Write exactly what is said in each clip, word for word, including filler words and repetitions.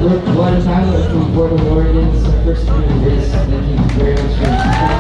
We're Blind Pilot from Portland, Oregon. This is our first time in this. Thank you very much for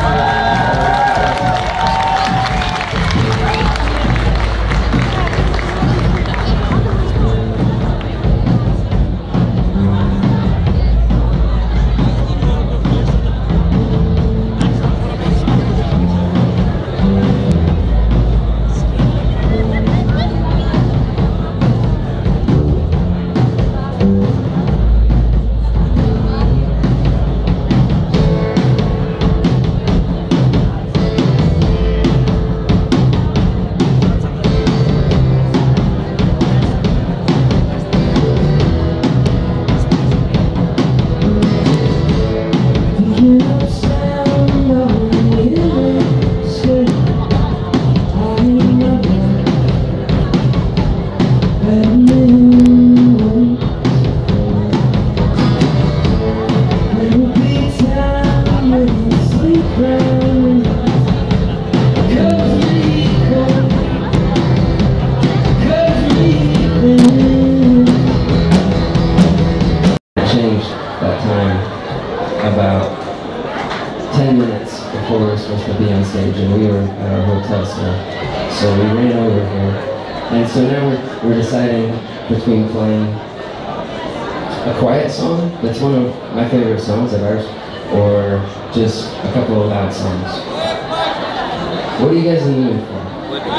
between playing a quiet song that's one of my favorite songs of ours, or just a couple of loud songs. What are you guys in the mood for?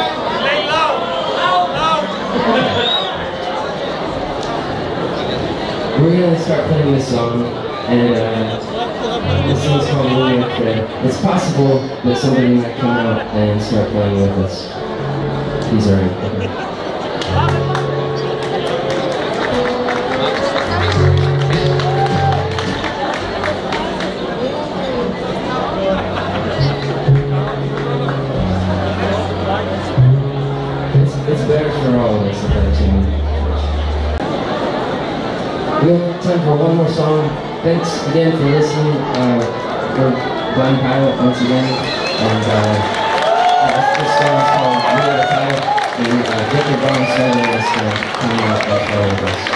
We're gonna start playing this song, and uh, this song's called William Fred. It's possible that somebody might come out and start playing with us. He's already okay. It's better for all of us at that tune. We have time for one more song. Thanks again for listening. Uh, we're Blind Pilot once again. And uh, yeah, this song is called Really the Pilot. And uh, get your bong solo is uh, coming out like all of us.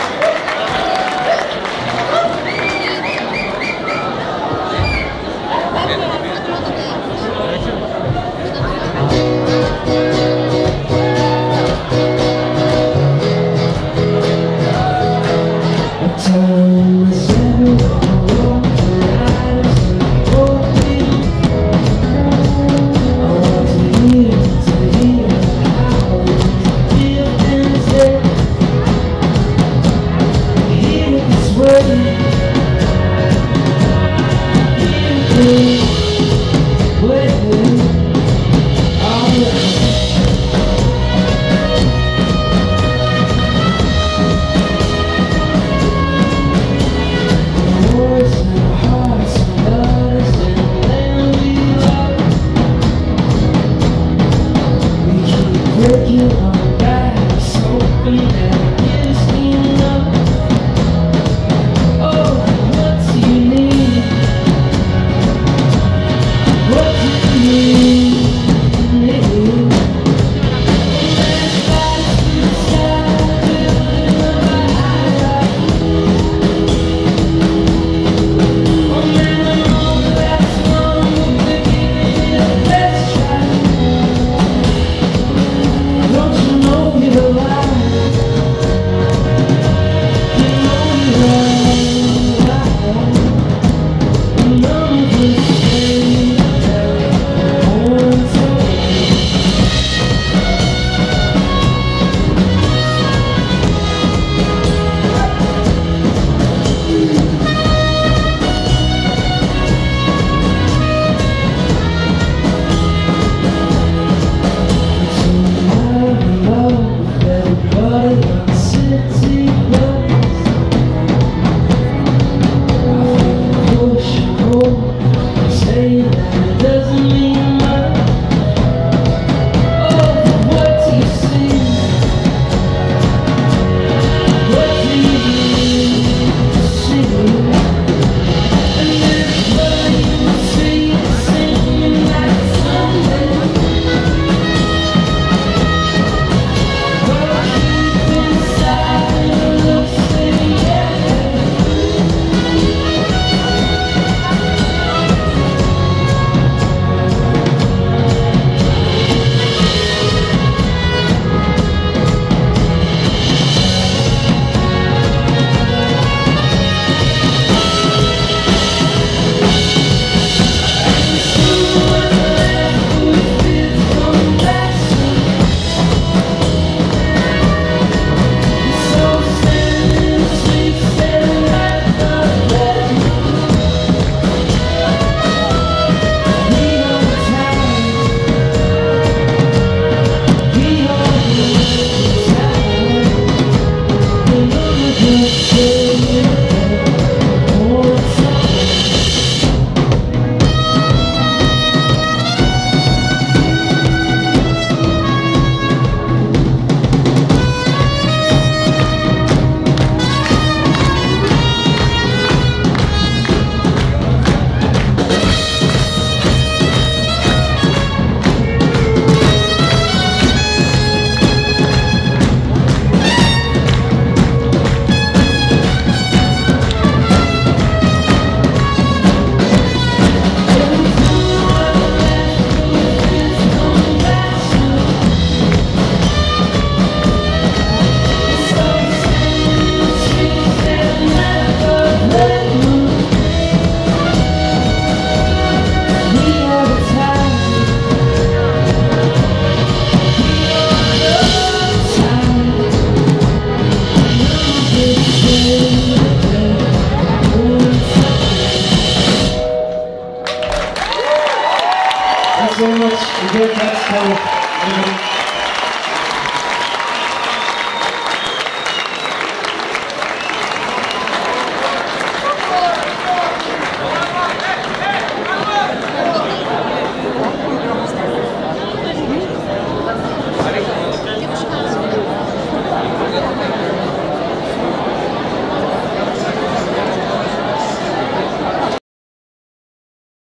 Yeah. Thanks very much. Enjoy Calexico.